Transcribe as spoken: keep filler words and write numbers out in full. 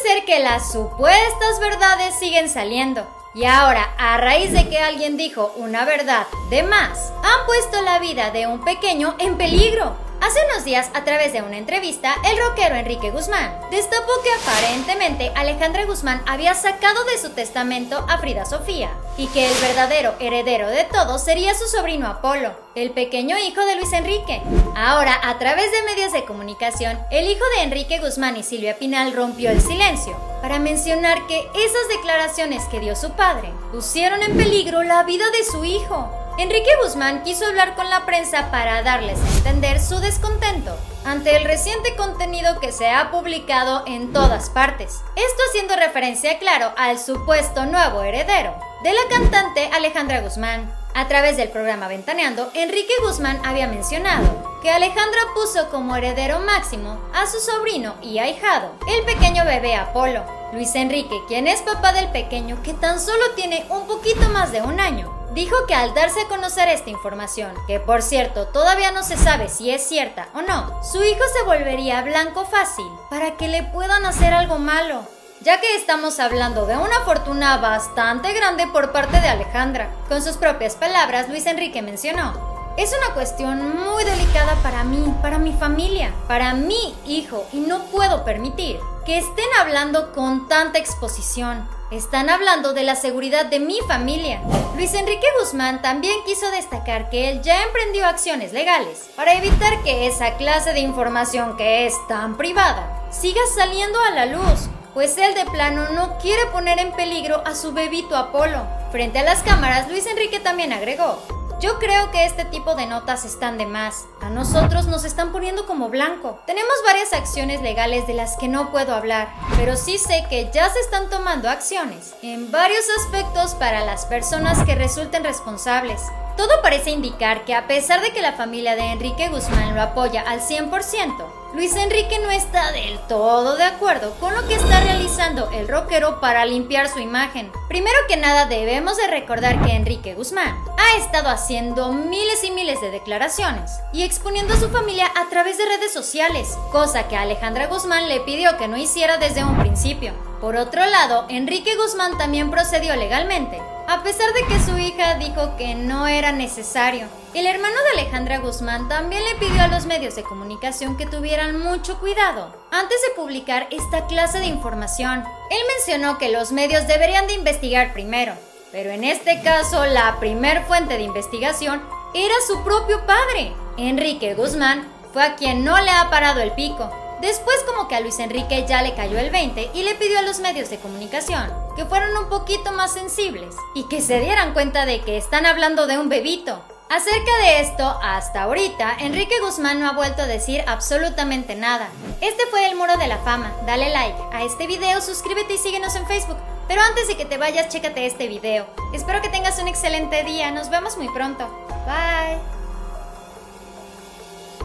ser que las supuestas verdades siguen saliendo. Y ahora, a raíz de que alguien dijo una verdad de más, han puesto la vida de un pequeño en peligro. Hace unos días, a través de una entrevista, el rockero Enrique Guzmán destapó que aparentemente Alejandra Guzmán había sacado de su testamento a Frida Sofía y que el verdadero heredero de todo sería su sobrino Apolo, el pequeño hijo de Luis Enrique. Ahora, a través de medios de comunicación, el hijo de Enrique Guzmán y Silvia Pinal rompió el silencio para mencionar que esas declaraciones que dio su padre pusieron en peligro la vida de su hijo. Enrique Guzmán quiso hablar con la prensa para darles a entender su descontento ante el reciente contenido que se ha publicado en todas partes. Esto haciendo referencia, claro, al supuesto nuevo heredero de la cantante Alejandra Guzmán. A través del programa Ventaneando, Enrique Guzmán había mencionado que Alejandra puso como heredero máximo a su sobrino y ahijado, el pequeño bebé Apolo. Luis Enrique, quien es papá del pequeño que tan solo tiene un poquito más de un año, dijo que al darse a conocer esta información, que por cierto todavía no se sabe si es cierta o no, su hijo se volvería blanco fácil para que le puedan hacer algo malo, ya que estamos hablando de una fortuna bastante grande por parte de Alejandra. Con sus propias palabras, Luis Enrique mencionó: es una cuestión muy delicada para mí, para mi familia, para mi hijo, y no puedo permitir que estén hablando con tanta exposición. Están hablando de la seguridad de mi familia. Luis Enrique Guzmán también quiso destacar que él ya emprendió acciones legales para evitar que esa clase de información que es tan privada siga saliendo a la luz, pues él de plano no quiere poner en peligro a su bebito Apolo. Frente a las cámaras, Luis Enrique también agregó: yo creo que este tipo de notas están de más. A nosotros nos están poniendo como blanco. Tenemos varias acciones legales de las que no puedo hablar, pero sí sé que ya se están tomando acciones en varios aspectos para las personas que resulten responsables. Todo parece indicar que a pesar de que la familia de Enrique Guzmán lo apoya al cien por ciento, Luis Enrique no está del todo de acuerdo con lo que está realizando el rockero para limpiar su imagen. Primero que nada, debemos de recordar que Enrique Guzmán ha estado haciendo miles y miles de declaraciones y exponiendo a su familia a través de redes sociales, cosa que Alejandra Guzmán le pidió que no hiciera desde un principio. Por otro lado, Enrique Guzmán también procedió legalmente, a pesar de que su hija dijo que no era necesario. El hermano de Alejandra Guzmán también le pidió a los medios de comunicación que tuvieran mucho cuidado antes de publicar esta clase de información. Él mencionó que los medios deberían de investigar primero, pero en este caso la primer fuente de investigación era su propio padre. Enrique Guzmán fue a quien no le ha parado el pico. Después, como que a Luis Enrique ya le cayó el veinte y le pidió a los medios de comunicación que fueran un poquito más sensibles y que se dieran cuenta de que están hablando de un bebito. Acerca de esto, hasta ahorita, Enrique Guzmán no ha vuelto a decir absolutamente nada. Este fue el Muro de la Fama. Dale like a este video, suscríbete y síguenos en Facebook. Pero antes de que te vayas, chécate este video. Espero que tengas un excelente día. Nos vemos muy pronto. Bye.